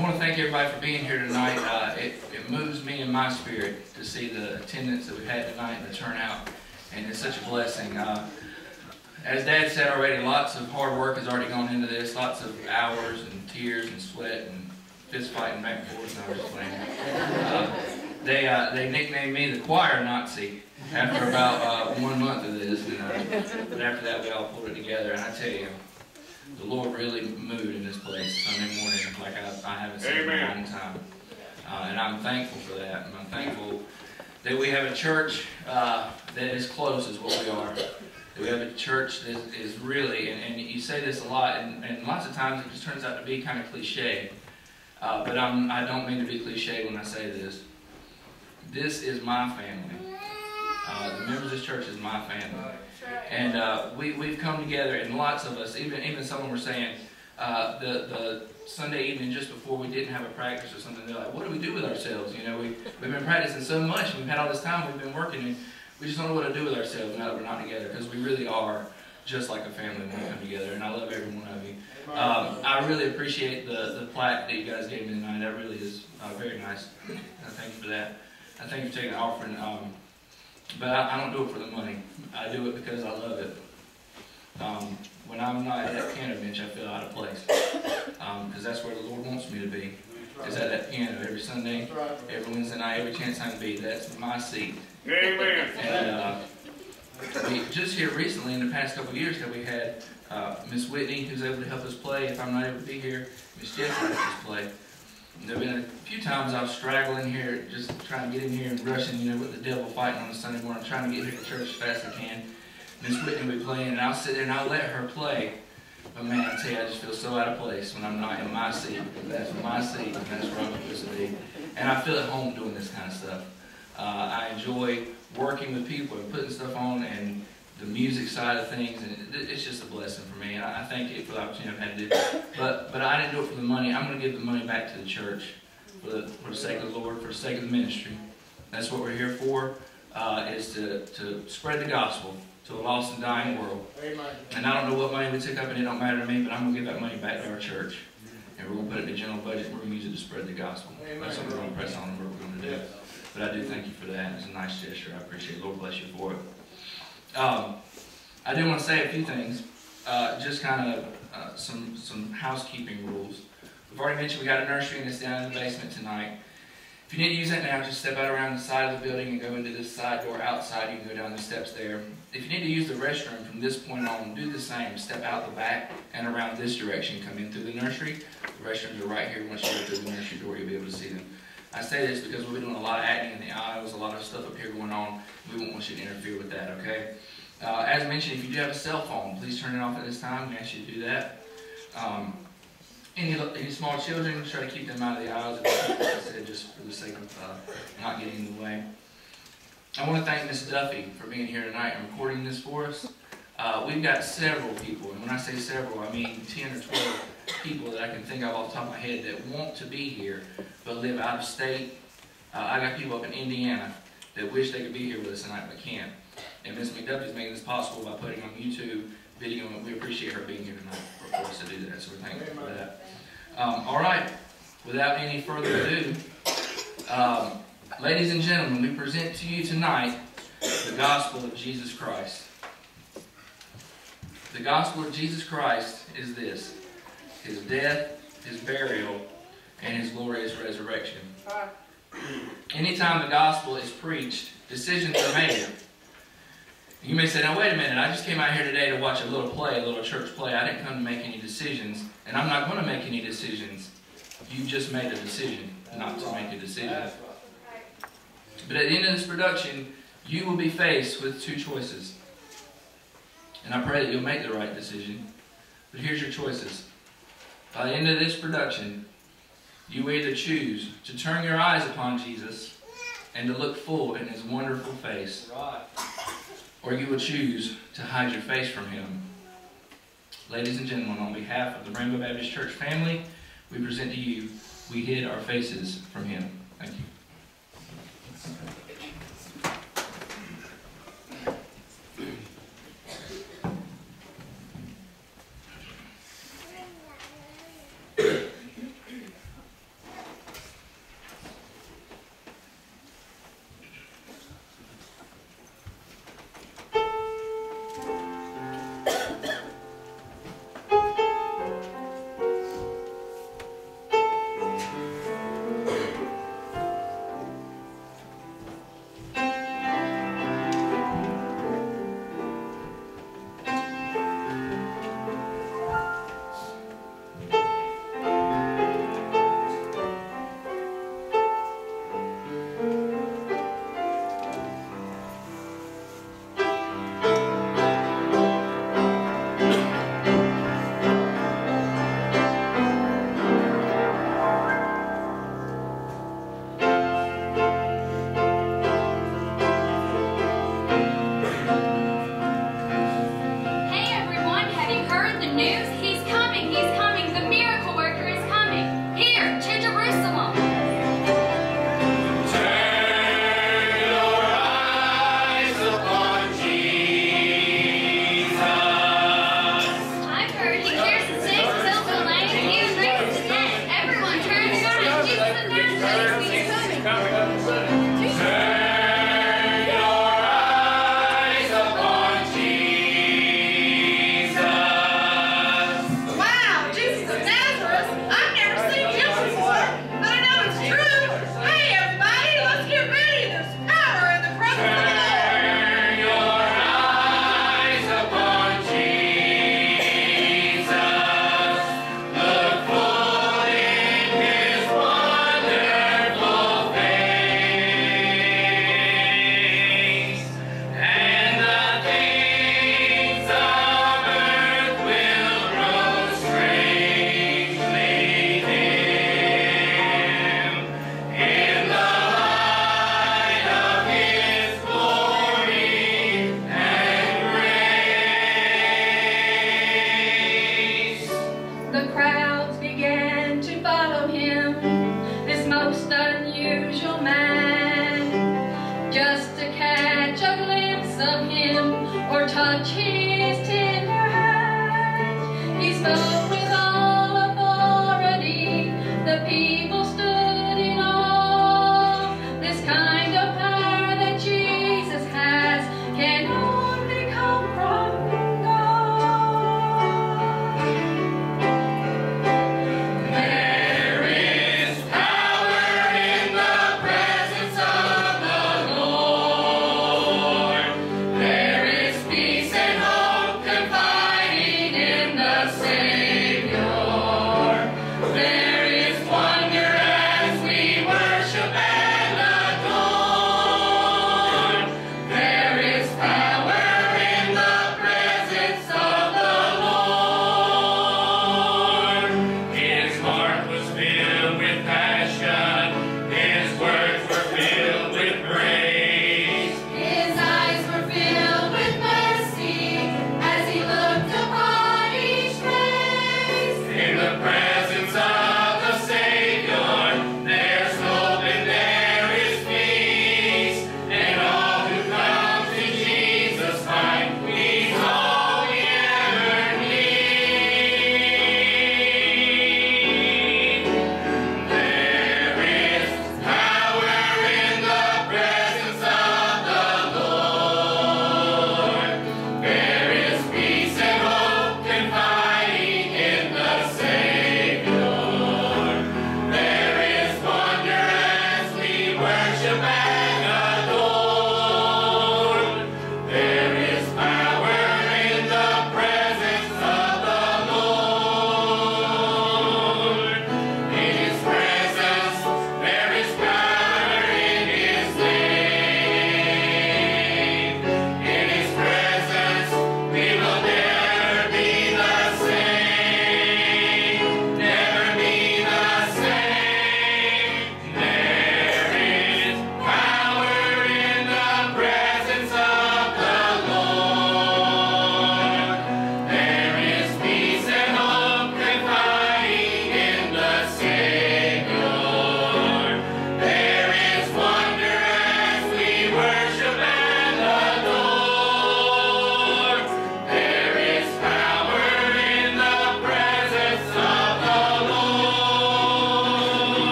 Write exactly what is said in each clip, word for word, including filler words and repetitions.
I want to thank everybody for being here tonight. Uh, it, it moves me in my spirit to see the attendance that we've had tonight and the turnout, and it's such a blessing. Uh, as Dad said already, lots of hard work has already gone into this, lots of hours and tears and sweat and fist fighting back and forth. No, I was just playing. Uh, they, uh, they nicknamed me the choir Nazi after about uh, one month of this, and, uh, but after that we all pulled it together, and I tell you, the Lord really moved in this place Sunday morning like I, I haven't seen in a long time. Uh, and I'm thankful for that. And I'm thankful that we have a church uh, that is close as what we are. That we have a church that is really, and, and you say this a lot, and, and lots of times it just turns out to be kind of cliche. Uh, but I'm, I don't mean to be cliche when I say this. This is my family. Uh, the members of this church is my family. And uh, we, we've come together, and lots of us, even even someone were saying, uh, the, the Sunday evening just before we didn't have a practice or something, they're like, what do we do with ourselves? You know, we, we've been practicing so much, and we've had all this time, we've been working, and we just don't know what to do with ourselves now that we're not together, because we really are just like a family when we come together, and I love every one of you. Um, I really appreciate the, the plaque that you guys gave me tonight. That really is uh, very nice. I thank you for that. I thank you for taking the offering. Um, But I, I don't do it for the money. I do it because I love it. Um, when I'm not at that piano bench, I feel out of place. Because um, that's where the Lord wants me to be. Is at that piano every Sunday, every Wednesday night, every chance I can be. That's my seat. Amen. And uh, we, just here recently, in the past couple of years, that we had uh, Miss Whitney, who's able to help us play. If I'm not able to be here, Miss Jessie helps us play. There have been a few times I was straggling here, just trying to get in here and rushing, you know, with the devil fighting on a Sunday morning, trying to get here to church as fast as I can. Miss Whitney would be playing, and I'll sit there and I'll let her play. But man, I tell you, I just feel so out of place when I'm not in my seat. That's my seat, and that's where I'm supposed to be. And I feel at home doing this kind of stuff. Uh, I enjoy working with people and putting stuff on, and the music side of things, and it, it's just a blessing for me. And I thank you for the opportunity I've had to do it. But, but I didn't do it for the money. I'm going to give the money back to the church for the, for the sake of the Lord, for the sake of the ministry. That's what we're here for, uh, is to, to spread the gospel to a lost and dying world. Amen. And I don't know what money we took up, and it don't matter to me, but I'm going to give that money back to our church. And we're going to put it in the general budget, and we're going to use it to spread the gospel. Amen. That's what we're going to press on and what we're going to do. Yes. But I do thank you for that. It's a nice gesture. I appreciate it. Lord bless you for it. Um, I do want to say a few things, uh, just kind of uh, some, some housekeeping rules. We've already mentioned we got a nursery, and it's down in the basement tonight. If you need to use that now, just step out around the side of the building and go into this side door outside. You can go down the steps there. If you need to use the restroom from this point on, do the same. Step out the back and around this direction. Come in through the nursery. The restrooms are right here. Once you go through the nursery door, you'll be able to see them. I say this because we've been doing a lot of acting in the aisles, a lot of stuff up here going on. We won't want you to interfere with that, okay? Uh, as mentioned, if you do have a cell phone, please turn it off at this time. We ask you to do that. Um, any, any small children, try to keep them out of the aisles, like I said, just for the sake of uh, not getting in the way. I want to thank Miss Duffy for being here tonight and recording this for us. Uh, we've got several people, and when I say several, I mean ten or twelve people that I can think of off the top of my head that want to be here but live out of state. Uh, I got people up in Indiana that wish they could be here with us tonight but can't. And Miss McDuffie's making this possible by putting on YouTube video, and we appreciate her being here tonight for, for us to do that, so we're thankful for that. Um, all right, without any further ado, um, ladies and gentlemen, we present to you tonight the gospel of Jesus Christ. The gospel of Jesus Christ is this: His death, His burial, and His glorious resurrection. Anytime the gospel is preached, decisions are made. You may say, now wait a minute, I just came out here today to watch a little play, a little church play. I didn't come to make any decisions, and I'm not going to make any decisions. You just made a decision not to make a decision. But at the end of this production, you will be faced with two choices. And I pray that you'll make the right decision. But here's your choices. By the end of this production, you will either choose to turn your eyes upon Jesus and to look full in His wonderful face, or you will choose to hide your face from Him. Ladies and gentlemen, on behalf of the Rainbow Baptist Church family, we present to you, we hid our faces from Him. Thank you. most unusual man, just to catch a glimpse of him or touch his tender hand. He spoke with all authority, the people stood in awe. This kind of power that Jesus has can only come from God. There is power in the presence of the Lord. There is peace and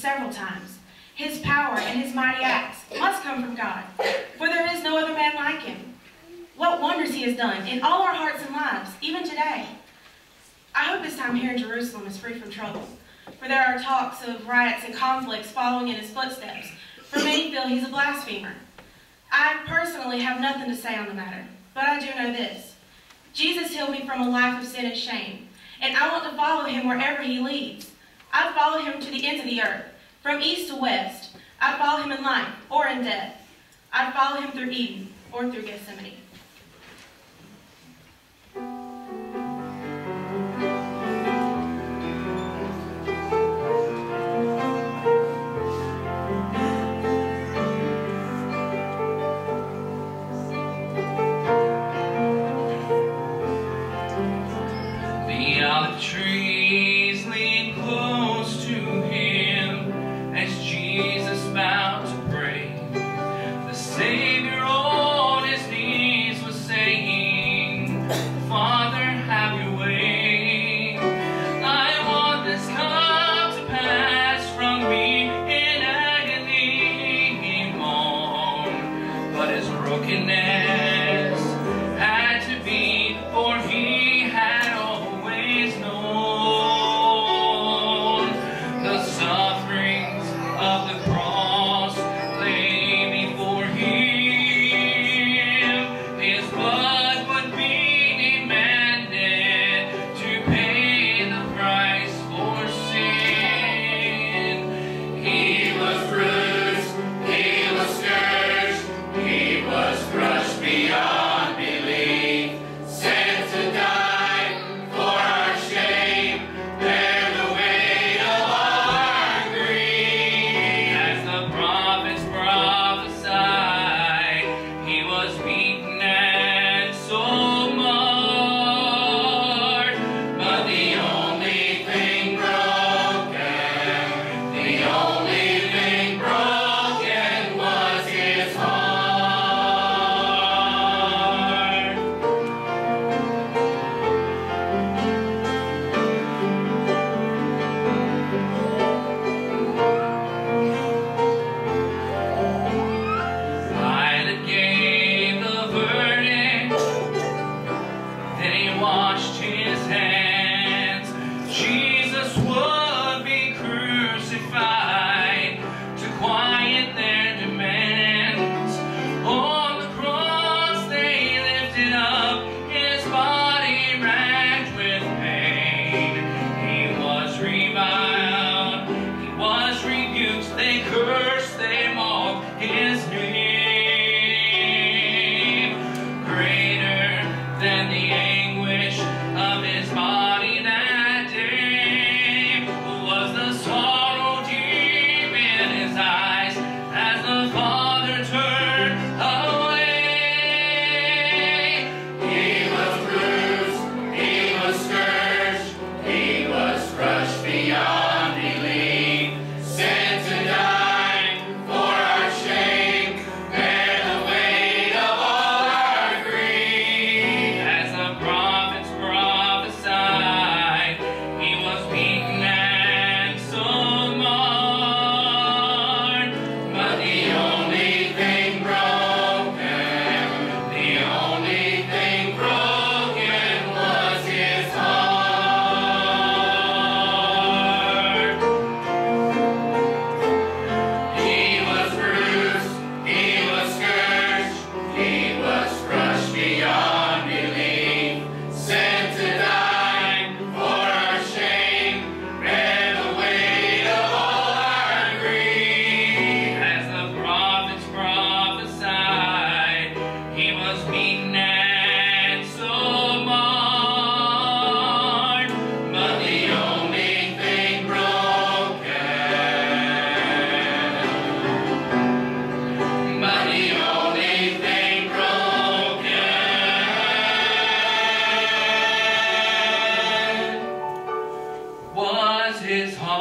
several times. His power and his mighty acts must come from God, for there is no other man like him. What wonders he has done in all our hearts and lives, even today. I hope his time here in Jerusalem is free from trouble, for there are talks of riots and conflicts following in his footsteps, for many feel he's a blasphemer. I personally have nothing to say on the matter, but I do know this. Jesus healed me from a life of sin and shame, and I want to follow him wherever he leads. I'd follow him to the ends of the earth, from east to west. I'd follow him in life or in death. I'd follow him through Eden or through Gethsemane. The olive trees lean close to him as Jesus bowed to pray. The Savior on his knees was saying, Father, have your way. I want this cup to pass from me in agony long, but his brokenness had to be, for he had always known the sufferings of the cross lay before him. His blood would be demanded to pay the price for sin. He was bruised, he was scourged, he was crushed beyond belief, sent to die for our shame, bear the weight of all our grief. As the prophets prophesied, he was beaten and so marred, but the only thing broken, the only thing broken was his heart. Pilate gave the verdict, then he washed his hands. Jesus would be crucified to quiet their demands. On the cross they lifted up his body racked with pain. He was reviled, he was rebuked, they cursed, they mocked his name. Greater than the anguish of his body that day was the sorrow deep in his eyes as the Father turned away. He was bruised, he was scourged, he was crushed beyond belief, sent to die for our shame, bear the weight of all our grief. As the prophets prophesied, he was beaten and so marred, but the only thing broken, the only thing broken was his heart. He was bruised, he was scourged, he was crushed beyond belief, sent to die for our shame, bear the weight of all our grief. As the prophets prophesied, he was beaten and so marred, but the only thing broken, but the only thing broken was his heart.